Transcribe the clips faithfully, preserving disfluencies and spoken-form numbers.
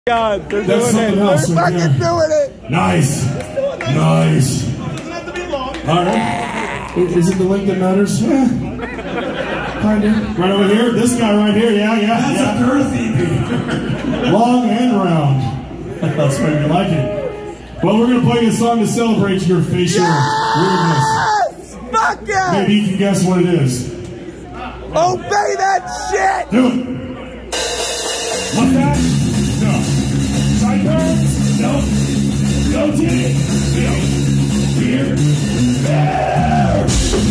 God, they're That's doing it. else They're right fucking there. doing it. Nice. Nice. Doesn't have to be long. All right. Is it the length that matters? Yeah. Kind of. Right over here. This guy right here. Yeah, yeah. That's yeah. a girthy. Long and round. That's why you like it. Well, we're gonna play a song to celebrate your facial Yes! weirdness. Fuck yes! Maybe you can guess what it is. Obey that shit! Do it. Like that? No. Sideburns? No. No titty? No. Here. There.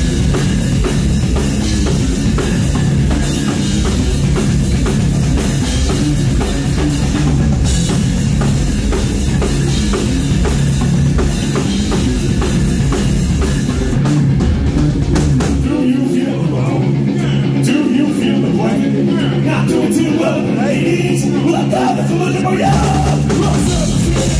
Do you feel the love? Do you feel the blame? Not doing too well with the ladies. Well, I thought that's a little more young.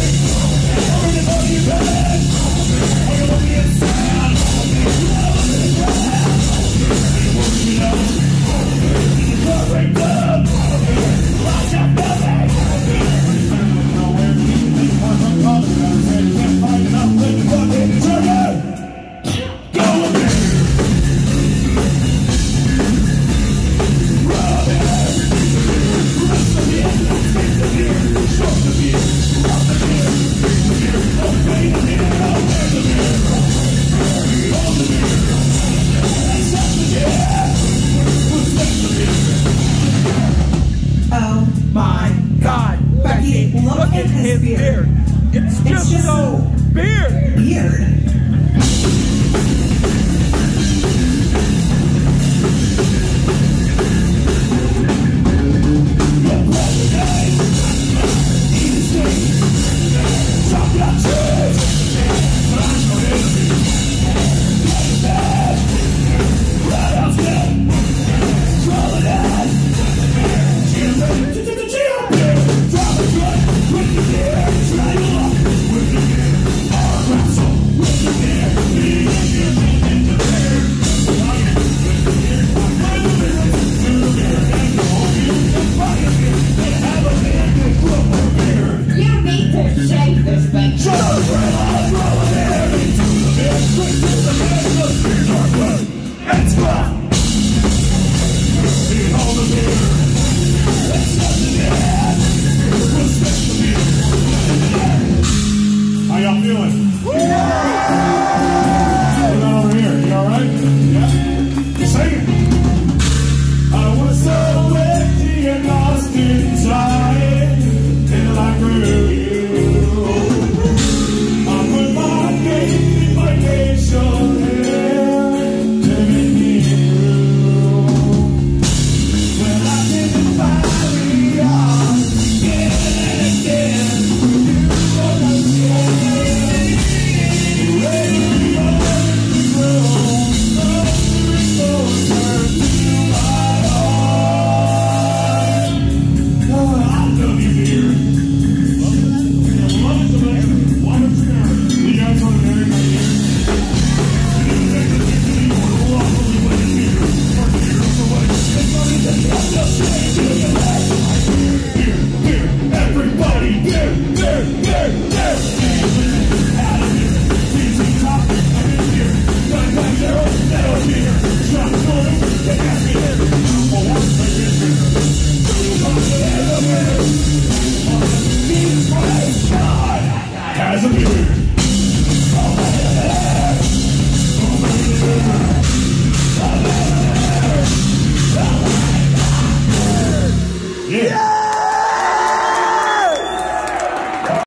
Oh my God, Becky, look, look at his beard. beard. It's, it's just, just so beard. Beard. How y'all feeling?